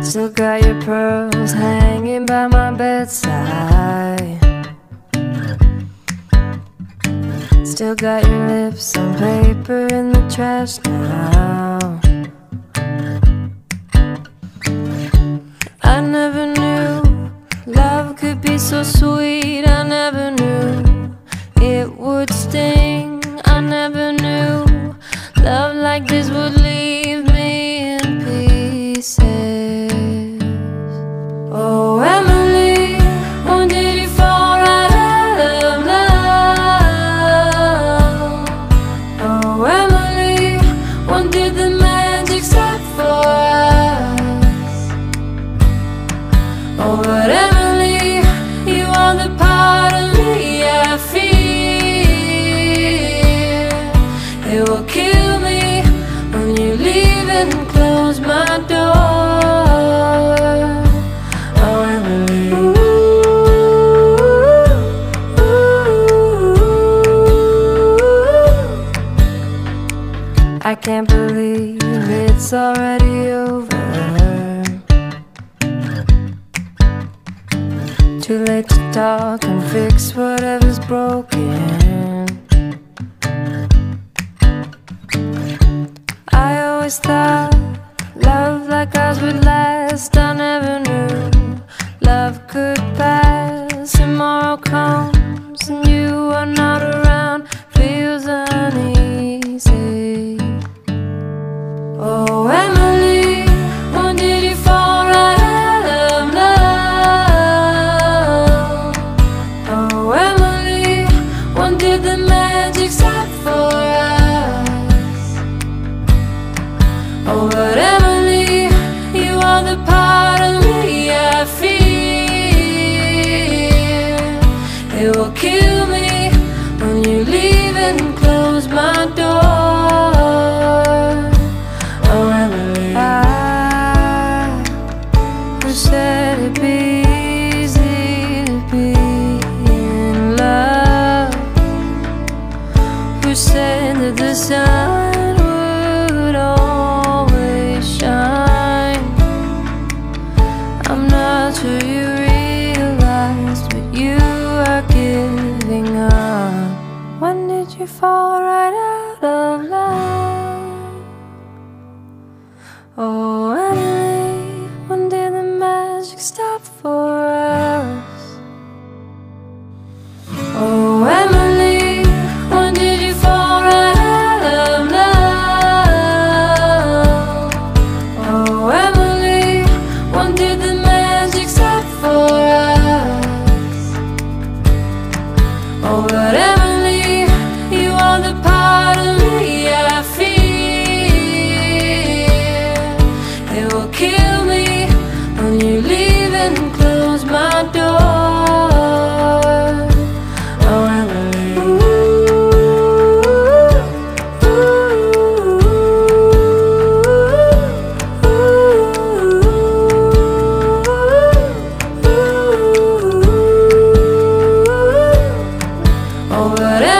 Still got your pearls hanging by my bedside. Still got your lips on paper in the trash now. I never knew love could be so sweet. I never knew it would sting. I never knew love like this would leave me in pieces. Oh, Emelie, when did you fall right out of love? Oh, Emelie, when did the magic stop for us? Oh, but Emelie, you are the part of me I fear. It will kill me when you leave and close my door. Oh, Emelie, I can't believe it's already over. Too late to talk and fix whatever's broken. I always thought love like ours would last. I never knew love could pass. Tomorrow comes and you are not around. Feels uneasy. Oh, Emelie, when did you fall right out of love? Oh, Emelie, when did the magic stop for us? Oh, but Emelie, you are the part of me I fear. It will kill me when you leave and close my door. Oh, Emelie, who said it'd be easy to be in love? Who said that the sun would always shine? I'm not sure you realize, but you are giving up. When did you fall right out of love? Oh, Emelie, when did the magic stop for us? Oh, Emelie, when did you fall right out of love? Oh, Emelie, when did the magic stop for us? Oh, but Emelie, you are the part of me I fear. It will kill me when you leave and close my door. Oh, Emelie, oh, but